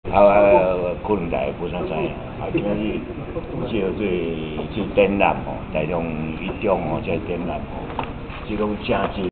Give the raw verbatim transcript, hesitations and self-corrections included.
啊啊，可能大家无啥知影，啊，今仔日即个做做展览吼，大众一中吼，即个展览吼，即拢正济。